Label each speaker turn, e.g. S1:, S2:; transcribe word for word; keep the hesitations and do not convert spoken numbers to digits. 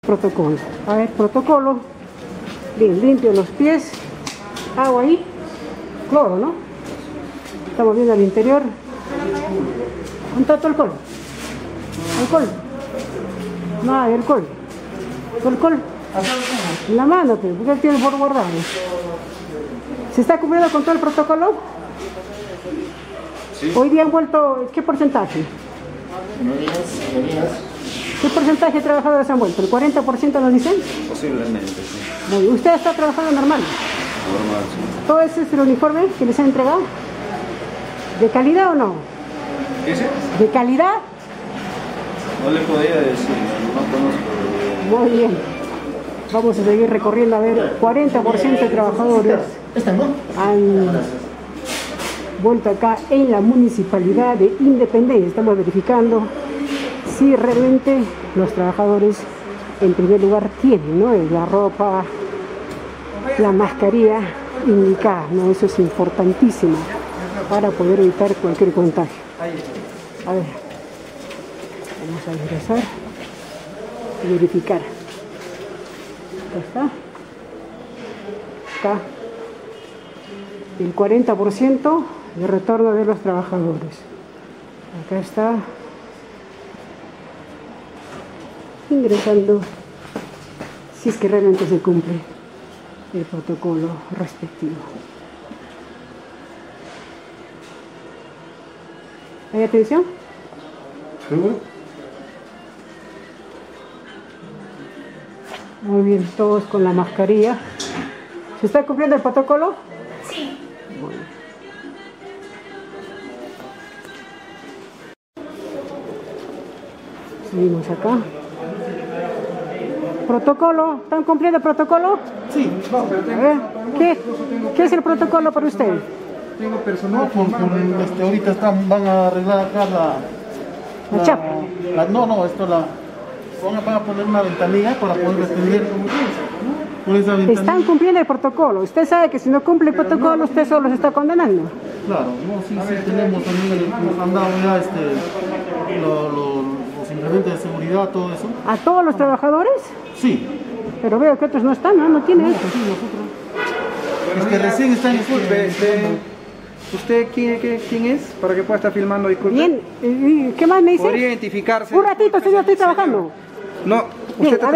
S1: Protocolo. A ver, protocolo. Bien, limpio los pies. Agua ahí. Cloro, ¿no? Estamos viendo al interior. Un tanto alcohol. Alcohol. No hay alcohol. Alcohol. En la mano, ¿por qué tiene por guardado? ¿Se está cumpliendo con todo el protocolo?
S2: Sí.
S1: Hoy día han vuelto, ¿qué porcentaje?
S2: Minorías, minorías.
S1: ¿Qué porcentaje de trabajadores han vuelto? ¿El cuarenta por ciento nos dicen?
S2: Posiblemente, sí.
S1: Muy bien. ¿Usted está trabajando normal?
S2: Normal, sí.
S1: ¿Todo ese es el uniforme que les han entregado? ¿De calidad o no?
S2: ¿Qué dice?
S1: ¿De calidad?
S2: No le podía decir, no, no conozco.
S1: Muy bien. Vamos a seguir recorriendo a ver, cuarenta por ciento de trabajadores han vuelto acá en la municipalidad de Independencia. Estamos verificando si realmente los trabajadores en primer lugar tienen, ¿no?, la ropa, la mascarilla indicada, ¿no? Eso es importantísimo para poder evitar cualquier contagio. A ver, vamos a ingresar y verificar. Acá está. Acá. El cuarenta por ciento de retorno de los trabajadores. Acá está. Ingresando, si es que realmente se cumple el protocolo respectivo. ¿Hay atención?
S2: ¿Seguro?
S1: Muy bien, todos con la mascarilla. ¿Se está cumpliendo el protocolo?
S3: Sí.
S1: Bueno. Seguimos acá. ¿Protocolo? ¿Están cumpliendo el protocolo?
S4: Sí, no, pero tengo,
S1: A ver, ¿qué, ¿qué es el protocolo para usted?
S4: tengo personal con, con, este, ahorita están, van a arreglar acá la...
S1: La chapa.
S4: la- no, no, esto la... Van a, van a poner una ventanilla para poder extender por esa ventanilla.
S1: Están cumpliendo el protocolo. Usted sabe que si no cumple el protocolo, usted solo se está condenando.
S4: Claro, no, sí, sí, tenemos también, el- nos han dado ya este, lo- lo- los implementos de seguridad, todo eso.
S1: ¿A todos los trabajadores?
S4: Sí,
S1: Pero veo que otros no están, ¿no? No tienen.
S4: sí, nosotros. Es que recién están...
S5: Disculpe,
S4: este,
S5: este, ¿usted quién, qué- quién es? Para que pueda estar filmando, disculpe.
S1: Bien, ¿y qué más me dice?
S5: ¿Podría identificarse?
S1: Un ratito, señor, estoy trabajando.
S5: No,
S1: Bien,
S5: usted
S1: a